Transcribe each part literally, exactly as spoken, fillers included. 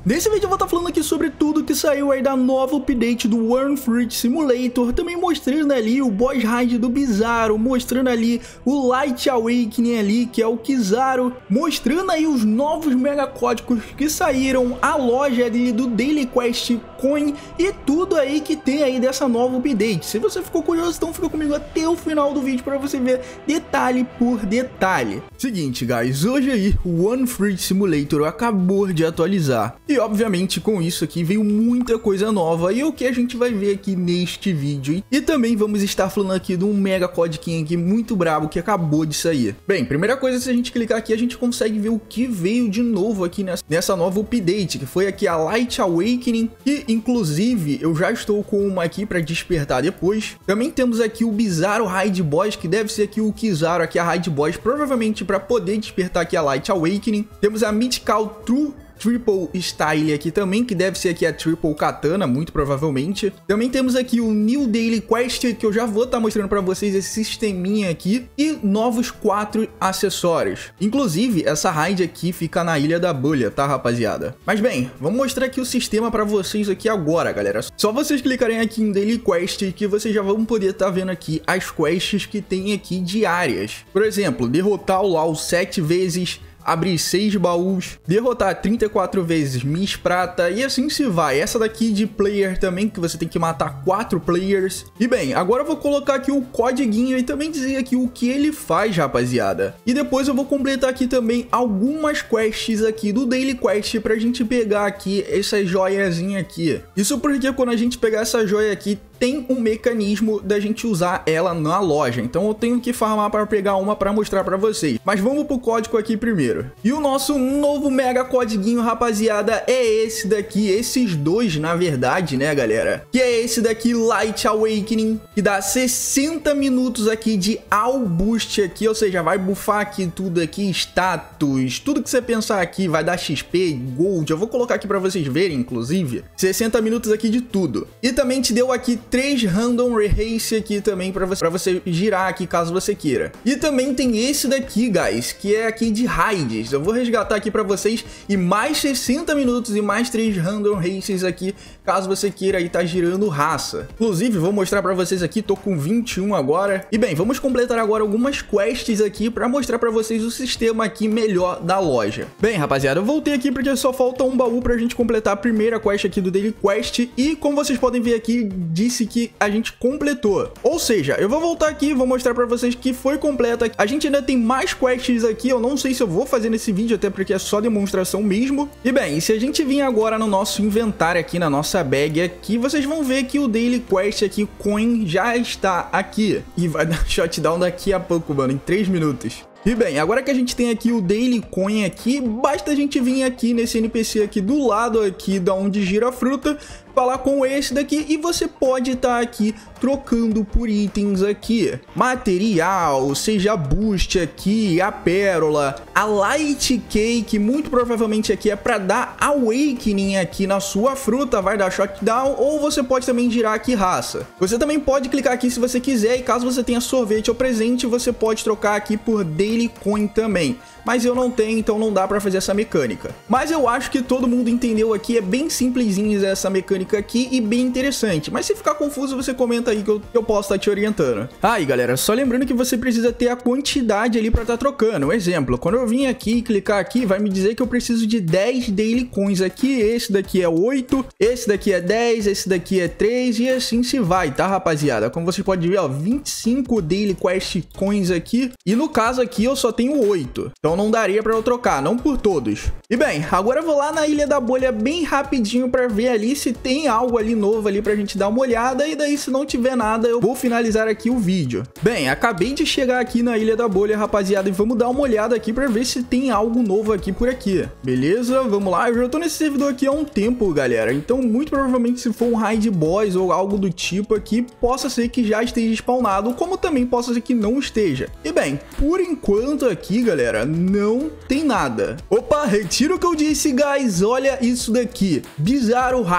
Nesse vídeo eu vou estar falando aqui sobre tudo que saiu aí da nova update do Wurmfruit Simulator, também mostrando ali o boss raid do Bizarro, mostrando ali o Light Awakening ali, que é o Kizaru, mostrando aí os novos mega códigos que saíram, a loja ali do Daily Quest Coin e tudo aí que tem aí dessa nova update. Se você ficou curioso, então fica comigo até o final do vídeo para você ver detalhe por detalhe. Seguinte, guys, hoje aí o Wurmfruit Simulator acabou de atualizar. E obviamente com isso aqui veio muita coisa nova e é o que a gente vai ver aqui neste vídeo. E também vamos estar falando aqui de um mega código aqui muito brabo que acabou de sair. Bem, primeira coisa, se a gente clicar aqui a gente consegue ver o que veio de novo aqui nessa, nessa nova update, que foi aqui a Light Awakening, que inclusive eu já estou com uma aqui para despertar depois. Também temos aqui o Bizarro Raid Boss, que deve ser aqui o Kizaru, aqui a Raid Boss, provavelmente para poder despertar aqui a Light Awakening. Temos a Mythical True Triple Style aqui também, que deve ser aqui a Triple Katana, muito provavelmente. Também temos aqui o New Daily Quest, que eu já vou estar mostrando para vocês esse sisteminha aqui, e novos quatro acessórios. Inclusive, essa raid aqui fica na Ilha da Bolha, tá, rapaziada? Mas bem, vamos mostrar aqui o sistema para vocês aqui agora, galera. Só vocês clicarem aqui em Daily Quest que vocês já vão poder estar vendo aqui as quests que tem aqui diárias. Por exemplo, derrotar o Lau sete vezes, abrir seis baús, derrotar trinta e quatro vezes Miss Prata e assim se vai. Essa daqui de player também, que você tem que matar quatro players. E bem, agora eu vou colocar aqui o codiguinho e também dizer aqui o que ele faz, rapaziada. E depois eu vou completar aqui também algumas quests aqui do Daily Quest pra gente pegar aqui essa joiazinha aqui. Isso porque quando a gente pegar essa joia aqui, tem um mecanismo da gente usar ela na loja. Então eu tenho que farmar para pegar uma para mostrar para vocês. Mas vamos pro código aqui primeiro. E o nosso novo mega codiguinho, rapaziada, é esse daqui. Esses dois, na verdade, né, galera? Que é esse daqui, Light Awakening, que dá sessenta minutos aqui de all boost aqui. Ou seja, vai buffar aqui tudo aqui, status, tudo que você pensar aqui. Vai dar X P, Gold. Eu vou colocar aqui para vocês verem, inclusive. sessenta minutos aqui de tudo. E também te deu aqui três Random Race aqui também para você, pra você girar aqui caso você queira. E também tem esse daqui, guys, que é aqui de raids. Eu vou resgatar aqui para vocês e mais sessenta minutos e mais três Random Races aqui caso você queira aí tá girando raça. Inclusive, vou mostrar para vocês aqui, tô com vinte e um agora. E bem, vamos completar agora algumas quests aqui para mostrar para vocês o sistema aqui melhor da loja. Bem, rapaziada, eu voltei aqui porque só falta um baú pra gente completar a primeira quest aqui do Daily Quest e como vocês podem ver aqui, disse que a gente completou. Ou seja, eu vou voltar aqui, vou mostrar pra vocês que foi completa. A gente ainda tem mais quests aqui, eu não sei se eu vou fazer nesse vídeo, até porque é só demonstração mesmo. E bem, se a gente vir agora no nosso inventário aqui, na nossa bag aqui, vocês vão ver que o Daily Quest aqui, Coin, já está aqui. E vai dar shutdown daqui a pouco, mano, em três minutos. E bem, agora que a gente tem aqui o Daily Coin aqui, basta a gente vir aqui nesse N P C aqui do lado aqui da onde gira a fruta, falar com esse daqui e você pode estar aqui trocando por itens aqui. Material, seja boost aqui, a pérola, a light cake, muito provavelmente aqui é para dar awakening aqui na sua fruta, vai dar shutdown, ou você pode também girar aqui raça. Você também pode clicar aqui se você quiser e caso você tenha sorvete ou presente, você pode trocar aqui por Daily Coin também. Mas eu não tenho, então não dá pra fazer essa mecânica. Mas eu acho que todo mundo entendeu aqui, é bem simplesinho essa mecânica aqui e bem interessante. Mas se ficar confuso, você comenta aí que eu, que eu posso estar te orientando. Ah, e galera, só lembrando que você precisa ter a quantidade ali pra estar trocando. Um exemplo, quando eu vim aqui e clicar aqui, vai me dizer que eu preciso de dez Daily Coins aqui. Esse daqui é oito, esse daqui é dez, esse daqui é três e assim se vai, tá, rapaziada? Como você pode ver, ó, vinte e cinco Daily Quest Coins aqui. E no caso aqui eu só tenho oito. Então não daria para eu trocar, não por todos. E bem, agora eu vou lá na Ilha da Bolha bem rapidinho para ver ali se tem algo ali novo ali pra gente dar uma olhada e daí se não tiver nada eu vou finalizar aqui o vídeo. Bem, acabei de chegar aqui na Ilha da Bolha, rapaziada, e vamos dar uma olhada aqui para ver se tem algo novo aqui por aqui. Beleza? Vamos lá, eu já tô nesse servidor aqui há um tempo, galera, então muito provavelmente se for um raid boss ou algo do tipo aqui, possa ser que já esteja spawnado, como também possa ser que não esteja. E bem, por enquanto aqui, galera, não tem nada. Opa, retiro o que eu disse, guys. Olha isso daqui. Bizarro Raid. Ou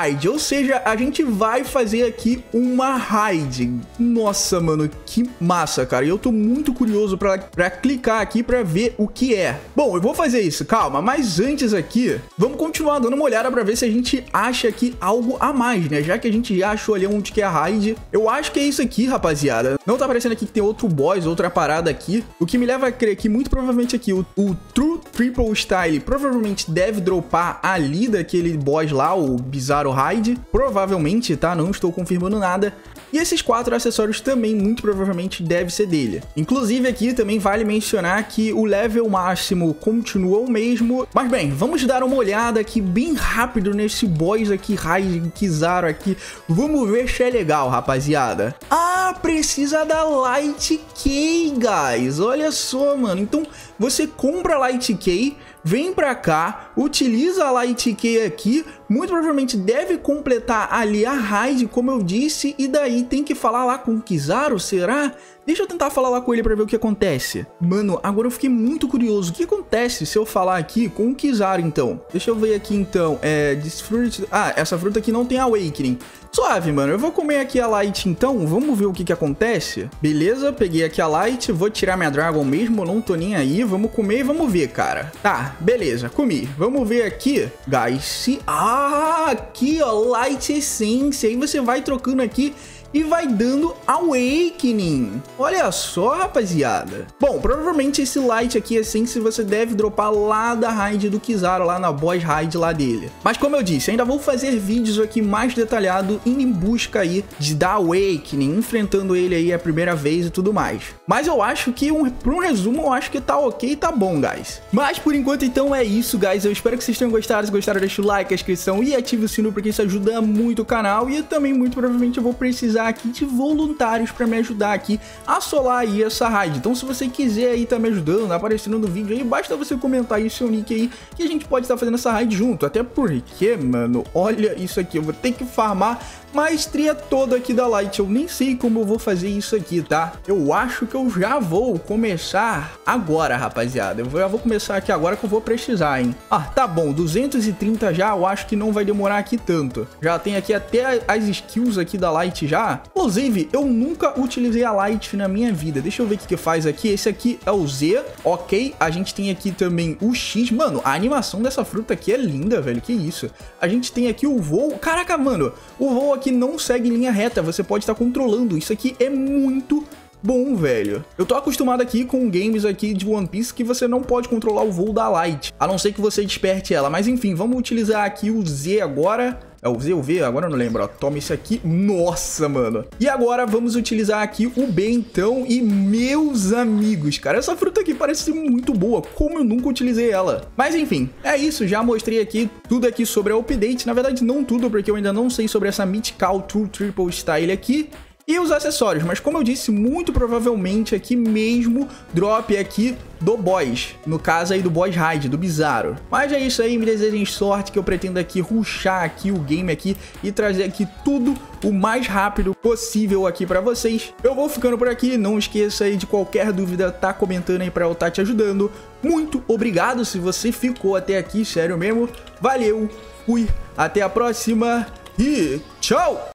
seja, a gente vai fazer aqui uma raid. Nossa, mano, que massa, cara. E eu tô muito curioso pra, pra clicar aqui pra ver o que é. Bom, eu vou fazer isso, calma. Mas antes aqui, vamos continuar dando uma olhada pra ver se a gente acha aqui algo a mais, né? Já que a gente já achou ali onde que é a raid. Eu acho que é isso aqui, rapaziada. Não tá aparecendo aqui que tem outro boss, outra parada aqui. O que me leva a crer que muito provavelmente aqui o, o True Triple Style provavelmente deve dropar ali daquele boss lá, o Bizarro Raid. Provavelmente, tá? Não estou confirmando nada. E esses quatro acessórios também, muito provavelmente, deve ser dele. Inclusive, aqui também vale mencionar que o level máximo continua o mesmo. Mas bem, vamos dar uma olhada aqui bem rápido nesse boss aqui, Raid Kizaru aqui. Vamos ver se é legal, rapaziada. Ah, precisa da Light Key, guys. Olha só, mano. Então, você compra a Light Key, vem pra cá, utiliza a Light Key aqui, muito provavelmente deve completar ali a raid, como eu disse, e daí tem que falar lá com o Kizaru, será? Deixa eu tentar falar lá com ele pra ver o que acontece. Mano, agora eu fiquei muito curioso. O que acontece se eu falar aqui com o Kizaru, então? Deixa eu ver aqui, então. É... Fruit... Ah, essa fruta aqui não tem Awakening. Suave, mano. Eu vou comer aqui a Light, então. Vamos ver o que que acontece. Beleza, peguei aqui a Light. Vou tirar minha Dragon mesmo. Não tô nem aí. Vamos comer e vamos ver, cara. Tá, beleza. Comi. Vamos ver aqui, guys. Se... Ah, aqui, ó. Light Essence. Aí você vai trocando aqui e vai dando Awakening. Olha só, rapaziada. Bom, provavelmente esse Light aqui, Essence, você deve dropar lá da raid do Kizaru, lá na boss raid lá dele. Mas como eu disse, ainda vou fazer vídeos aqui mais detalhado indo em busca aí de dar Awakening, enfrentando ele aí a primeira vez e tudo mais. Mas eu acho que, um, por um resumo, eu acho que tá ok e tá bom, guys. Mas por enquanto, então, é isso, guys. Eu espero que vocês tenham gostado. Se gostaram, deixa o like, a inscrição e ative o sino, porque isso ajuda muito o canal. E também, muito provavelmente, eu vou precisar aqui de voluntários para me ajudar aqui a solar aí essa raid. Então se você quiser aí tá me ajudando, aparecendo no vídeo aí, basta você comentar aí seu nick aí, que a gente pode estar fazendo essa raid junto. Até porque, mano, olha isso aqui, eu vou ter que farmar maestria toda aqui da Light. Eu nem sei como eu vou fazer isso aqui, tá? Eu acho que eu já vou começar agora, rapaziada. Eu já vou começar aqui agora que eu vou precisar, hein? Ah, tá bom, duzentos e trinta já, eu acho que não vai demorar aqui tanto. Já tem aqui até as skills aqui da Light já. Inclusive, eu nunca utilizei a Light na minha vida. Deixa eu ver o que que faz aqui. Esse aqui é o Z, ok. A gente tem aqui também o X. Mano, a animação dessa fruta aqui é linda, velho. Que isso? A gente tem aqui o voo. Caraca, mano, o voo aqui não segue linha reta. Você pode estar controlando. Isso aqui é muito bom, velho. Eu tô acostumado aqui com games aqui de One Piece que você não pode controlar o voo da Light, a não ser que você desperte ela. Mas enfim, vamos utilizar aqui o Z agora. É o Z ou o V? Agora eu não lembro, ó. Toma esse aqui. Nossa, mano. E agora vamos utilizar aqui o B, então. E meus amigos, cara, essa fruta aqui parece muito boa. Como eu nunca utilizei ela. Mas enfim, é isso. Já mostrei aqui tudo aqui sobre a update. Na verdade, não tudo, porque eu ainda não sei sobre essa Mythical True Triple Style aqui. E os acessórios, mas como eu disse, muito provavelmente aqui mesmo drop aqui do boss, no caso aí do boss raid, do Bizarro. Mas é isso aí, me desejem sorte, que eu pretendo aqui rushar aqui o game aqui e trazer aqui tudo o mais rápido possível aqui pra vocês. Eu vou ficando por aqui, não esqueça aí de qualquer dúvida, tá comentando aí pra eu estar te ajudando. Muito obrigado se você ficou até aqui, sério mesmo. Valeu, fui, até a próxima e tchau!